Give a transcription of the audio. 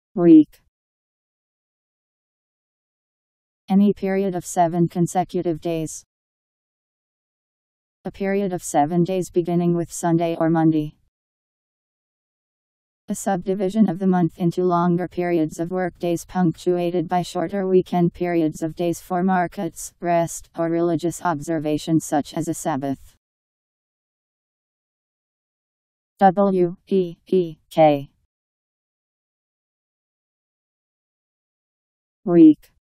Week. Any period of 7 consecutive days. A period of 7 days beginning with Sunday or Monday. A subdivision of the month into longer periods of work days punctuated by shorter weekend periods of days for markets, rest, or religious observations such as a Sabbath. Week.